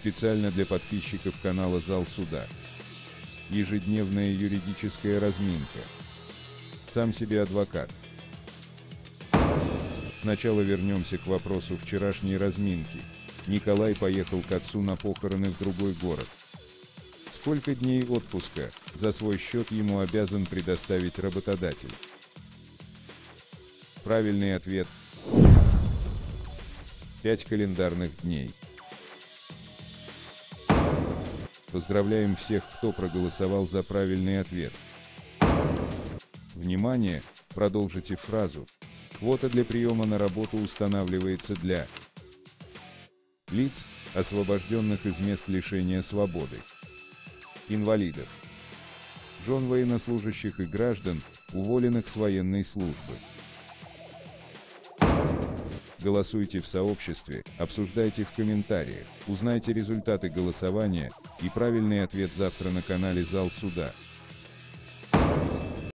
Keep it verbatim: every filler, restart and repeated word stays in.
Специально для подписчиков канала «Зал суда». Ежедневная юридическая разминка. Сам себе адвокат. Сначала вернемся к вопросу вчерашней разминки. Николай поехал к отцу на похороны в другой город. Сколько дней отпуска за свой счет ему обязан предоставить работодатель? Правильный ответ – пять календарных дней. Поздравляем всех, кто проголосовал за правильный ответ. Внимание! Продолжите фразу. Квота для приема на работу устанавливается для лиц, освобожденных из мест лишения свободы, инвалидов, жен военнослужащих и граждан, уволенных с военной службы. Голосуйте в сообществе, обсуждайте в комментариях, узнайте результаты голосования и правильный ответ завтра на канале «Зал суда».